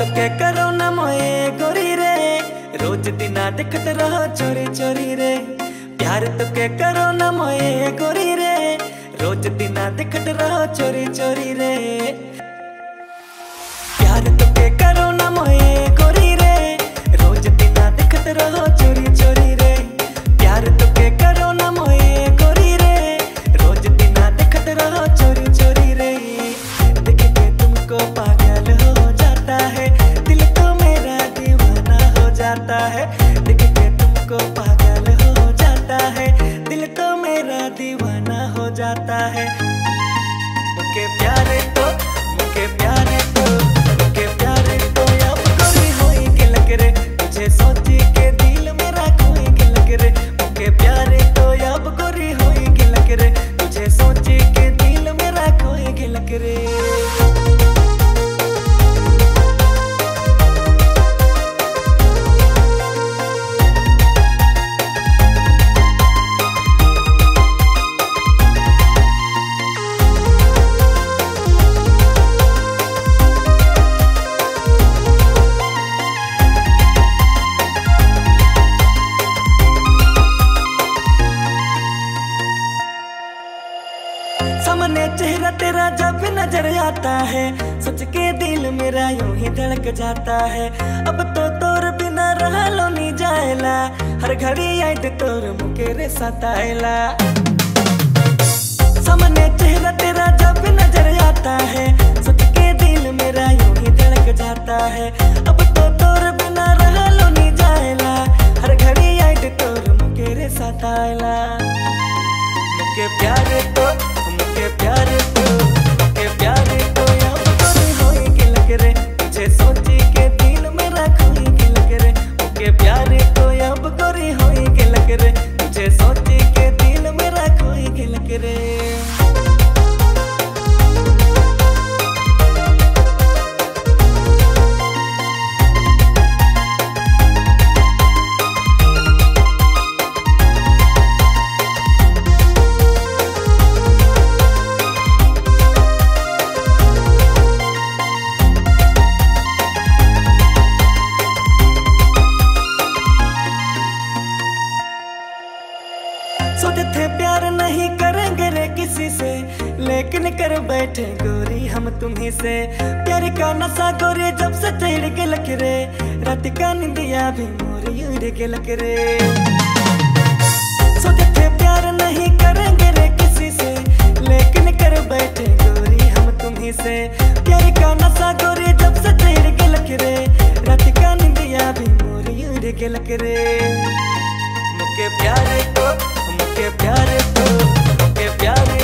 तो के करो न मोए गोरी रे, रोज दिना दिखत रहो चोरी चोरी रे। प्यार तो के करो न मोए गोरी रे, रोज दिना दिखत रहो चोरी चोरी रे। प्यार तो के करो न मोए गोरी रे, रोज दिना दिखत रहो चोरी चोरी रे। प्यार तो के करो न मोए गोरी रे, रोज दिना दिखत रहो चोरी चोरी रे। देख के तुमको पागल हो जाता है, दिल तो मेरा दीवाना हो जाता है। देख के तुमको पागल हो जाता है, दिल तो मेरा दीवाना हो जाता है। मुझे प्यारे तो मुझे प्यारे तो मुझे प्यारे तो अब कोई होई के लग रे, तुझे सोची के दिल मेरा कोई के लग रे। मुझे प्यारे तो अब कोई होई के लग रे, तुझे सोची के दिल मेरा कोई के लग रे। सामने चेहरा तेरा जब नजर आता है, सोच के दिल मेरा यूं ही धड़क जाता है। अब तो तोर बिना रहा लो नहीं जाएला, हर घड़ी याद तोर मुकेरे सताएला। सामने चेहरा तेरा जब नजर आता है, सोच के दिल मेरा यूं ही धड़क जाता है। अब तो तोर बिना रहा लो नहीं जाएला, हर घड़ी याद तोर मुकेरे सताएला। मुझे प्यारे तो मुझे प्यारे तो मुझे प्यारे तो अब कोई होई के लग रे, तुझे सोची के दिल मेरा खोई के लग रे। मुझे प्यारे तो अब कोई होई के लग रे, तुझे सोची के दिल मेरा खोई के लग रे। सोचे थे प्यार नहीं करेंगे रे किसी से, लेकिन कर बैठे गोरी हम तुम्ही से। प्यार का नशा गोरी जब से चढ़ के लग रे, रात का निंदिया भी मोरी उड़ के लग रे। सोचे थे प्यार नहीं करेंगे रे किसी से, लेकिन कर बैठे गोरी हम तुम्ही से। प्यार का नशा गोरी जब से चढ़ के लग रे, रात का निंदिया भी मोरी उड़ के लग रे। मुझे प्यारे तो मुझे प्यारे तो मुझे प्यारे